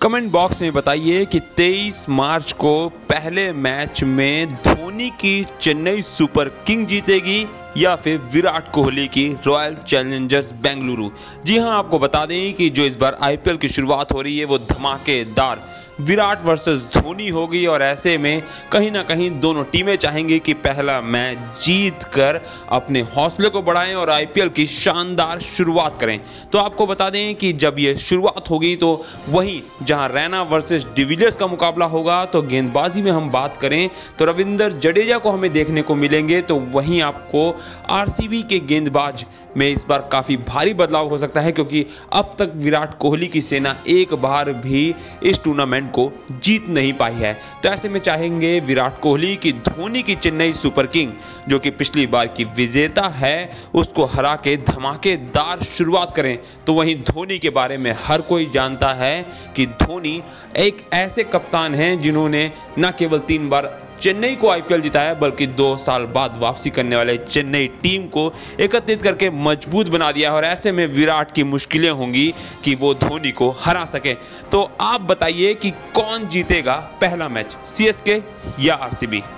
Comment box में बताइए कि 23 मार्च को पहले मैच में धोनी की चेन्नई सुपर किंग जीतेगी या फिर विराट कोहली की रॉयल चैलेंजर्स बेंगलुरु। जी हां, आपको बता दें कि जो इस बार आईपीएल की शुरुआत हो रही है वो धमाकेदार विराट वर्सेस धोनी होगी और ऐसे में कहीं ना कहीं दोनों टीमें चाहेंगी कि पहला मैच जीत कर अपने हौसले को बढ़ाएं और आईपीएल की शानदार शुरुआत करें। तो आपको बता दें कि जब ये शुरुआत होगी तो वहीं जहां रैना वर्सेस डिविलियर्स का मुकाबला होगा, तो गेंदबाजी में हम बात करें तो रविंद्र जडेजा को हमें देखने को मिलेंगे। तो वहीं आपको आरसीबी के गेंदबाज में इस बार काफ़ी भारी बदलाव हो सकता है, क्योंकि अब तक विराट कोहली की सेना एक बार भी इस टूर्नामेंट को जीत नहीं पाई है। तो ऐसे में चाहेंगे विराट कोहली की धोनी की चेन्नई सुपर किंग, जो कि पिछली बार की विजेता है, उसको हरा के धमाकेदार शुरुआत करें। तो वहीं धोनी के बारे में हर कोई जानता है कि धोनी एक ऐसे कप्तान हैं जिन्होंने न केवल 3 बार चेन्नई को आईपीएल जिताया, बल्कि 2 साल बाद वापसी करने वाले चेन्नई टीम को एकत्रित करके मजबूत बना दिया। और ऐसे में विराट की मुश्किलें होंगी कि वो धोनी को हरा सके। तो आप बताइए कि कौन जीतेगा पहला मैच, सीएसके या आरसीबी?